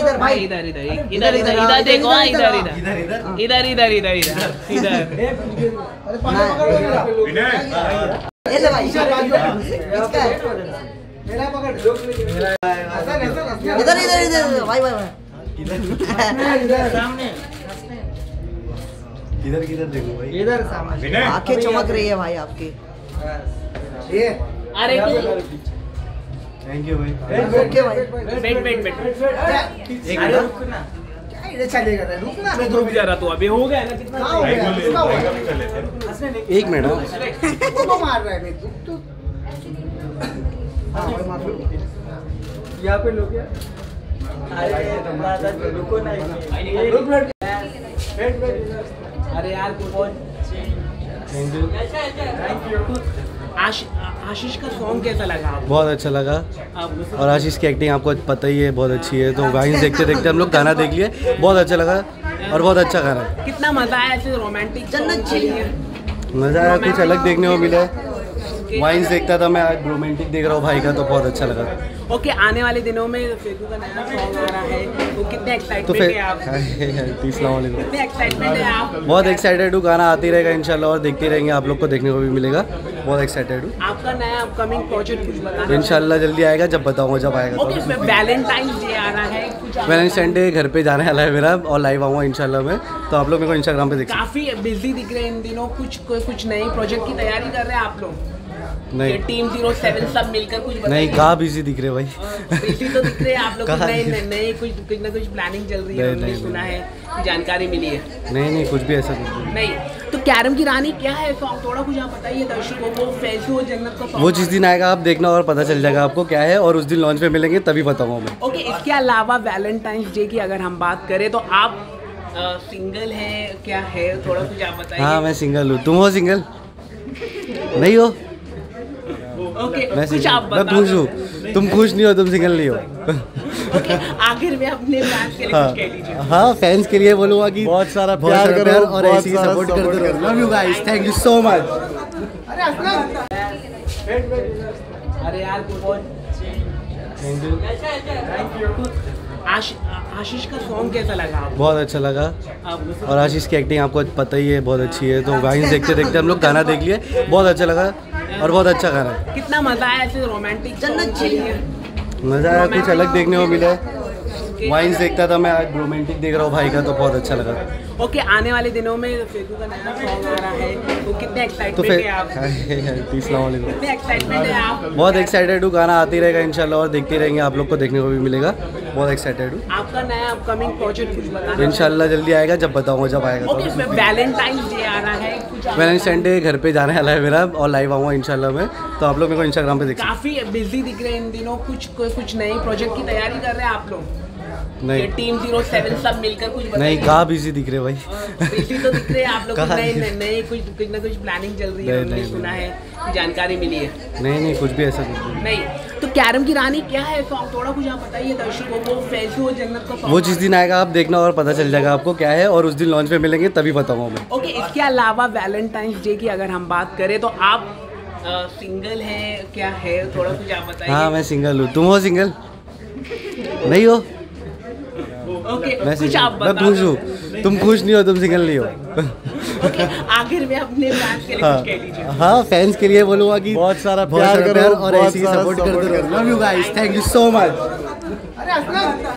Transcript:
इधर भाई, इधर इधर इधर इधर इधर देखो, इधर इधर इधर इधर इधर इधर इधर। ऐसे भाई इसका है। इधर इधर इधर भाई भाई इधर सामने, इधर किधर देखो भाई, इधर सामने। आंखें चमक रही है भाई आपकी। ये अरे थैंक यू भाई। ओके भाई, वेट वेट वेट, अरे रुकना, क्या इधर चलेगा रे, रुकना। मैं रुक जा रहा, तो अभी हो गया ना कितना। एक मिनट वो मार रहा है भाई तू। यहाँ पे लोग क्या, रुको ना, अरे यार थैंक यू। आशीष का सॉन्ग कैसा लगा आपको? बहुत अच्छा लगा, आपको और आशीष की एक्टिंग आपको पता ही है बहुत अच्छी है, तो गाने देखते देखते हम लोग गाना देख लिए, बहुत अच्छा लगा और बहुत अच्छा गाना है। कितना मजा आया ऐसे रोमांटिक जन्नत चाहिए। मज़ा आया, कुछ अलग देखने को मिला है। वाइन्स देखता था मैं, आज रोमांटिक देख रहा हूँ भाई का, तो बहुत अच्छा लगा। ओके, आने वाले दिनों में फेकू का नया सॉन्ग आ रहा है, तो कितने तो एक्साइटमेंट फिर है आप? कितने एक्साइटमेंट है आप? बहुत एक्साइटेड हूँ, गाना आती रहेगा इंशाल्लाह, और देखते रहेंगे, आप लोग को देखने को भी मिलेगा। बहुत एक्साइटेड हूँ, आपका नया अपकमिंग प्रोजेक्ट कुछ बताना? इंशाल्लाह जल्दी आएगा, जब बताऊँगा जब आएगा। ओके, वैलेंटाइंस डे आ रहा है, कुछ वैलेंटाइन डे घर पे जाने वाला है मेरा, और लाइव आऊँगा इंशाल्लाह मैं, तो आप लोग मेरे को इंस्टाग्राम पे देख सकते काफी बिजी दिख रहे हैं इन दिनों, कुछ नई प्रोजेक्ट की तैयारी कर रहे हैं आप लोग? नहीं। ये टीम 07 सब मिलकर कुछ हैं। नहीं, कहाँ बिजी दिख रहे भाई, बिजी तो दिख रहे हैं आप लोग, कहाँ? नई कुछ ना कुछ प्लानिंग चल रही है, नहीं, हमने नहीं, सुना है, जानकारी मिली है। नहीं कुछ भी ऐसा नहीं। नहीं, तो कैरम की रानी क्या है सॉन्ग, थोड़ा कुछ आप बताइए दर्शकों को। फैसू और जन्नत का song वो जिस दिन आएगा आप देखना, और पता चल जाएगा आपको क्या है, और उस दिन लॉन्च पे मिलेंगे तभी बताऊँगा मैं। ओके, इसके अलावा वैलेंटाइंस डे की अगर हम बात करें तो आप सिंगल हैं क्या है, थोड़ा कुछ आप बताइए। हाँ मैं सिंगल हूँ, तुम हो सिंगल? नहीं हो? ओके, मैं कुछ आप मैं बता खुश हूँ, तुम खुश नहीं हो, तुम सिंगल नहीं हो। ओके, आखिर में अपने फैंस के लिए कुछ कह लीजिए। हाँ, फैंस के लिए बोलूँगा कि बहुत सारा प्यार करो और ऐसे ही सपोर्ट करते रहो। Love you guys, thank you so much. अरे यार थैंक यू। आशीष का सॉन्ग कैसा लगा आपको? बहुत अच्छा लगा, आपको और आशीष की एक्टिंग आपको पता ही है बहुत अच्छी है, तो गाने देखते देखते हम लोग गाना देख लिए, बहुत अच्छा लगा और बहुत अच्छा गाना है। कितना मजा आया ऐसे रोमांटिक जन्नत चाहिए। मज़ा आया, कुछ अलग देखने को मिला है। वाइन्स देखता था मैं, आज रोमांटिक देख रहा हूँ भाई का, तो बहुत अच्छा लगा। ओके, आने वाले दिनों में फेकू का नया सॉन्ग आ रहा है, तो कितने तो एक्साइटमेंट फिर है आप? कितने एक्साइटमेंट है आप? बहुत एक्साइटेड हूँ, गाना आती रहेगा इंशाल्लाह, और देखते रहेंगे, आप लोग को देखने को भी मिलेगा। बहुत एक्साइटेड हूँ, आपका नया अपकमिंग प्रोजेक्ट कुछ बताना? इंशाल्लाह जल्दी आएगा, जब बताऊँगा जब आएगा। ओके, वैलेंटाइंस डे आ रहा है, कुछ वैलेंटाइन डे घर पे जाने वाला है मेरा, और लाइव आऊँगा इंशाल्लाह मैं, तो आप लोग मेरे को इंस्टाग्राम पे देख सकते काफी बिजी दिख रहे हैं इन दिनों, कुछ नई प्रोजेक्ट की तैयारी कर रहे हैं आप लोग? हैं। नहीं ये टीम 07 सब मिलकर कुछ नहीं, कहाँ बिजी दिख रहे भाई, बिजी तो दिख रहे हैं आप लोग, कहाँ? नई कुछ ना कुछ प्लानिंग चल रही है, नहीं, हमने नहीं, सुना है, जानकारी मिली है। नहीं कुछ भी ऐसा नहीं। नहीं, तो कैरम की रानी क्या है सॉन्ग, थोड़ा कुछ आप बताइए दर्शकों को। फैसू और जन्नत का song वो जिस दिन आएगा आप देखना, और पता चल जाएगा आपको क्या है, और उस दिन लॉन्च पे मिलेंगे तभी बताऊँगा मैं। ओके, इसके अलावा वैलेंटाइंस डे की अगर हम बात करें तो आप सिंगल हैं क्या है, थोड़ा कुछ आप बताइए। हाँ मैं सिंगल हूँ, तुम हो सिंगल? नहीं हो? ओके, मैं कुछ आप मैं खुश हूँ, तुम खुश नहीं हो, तुम सिंगल नहीं हो। ओके, आखिर में अपने फैंस के लिए कुछ कह लीजिए। हाँ, फैंस के लिए बोलूँगा कि बहुत सारा प्यार करो, और ऐसे ही सपोर्ट करते रहो। Love you guys, thank you so much.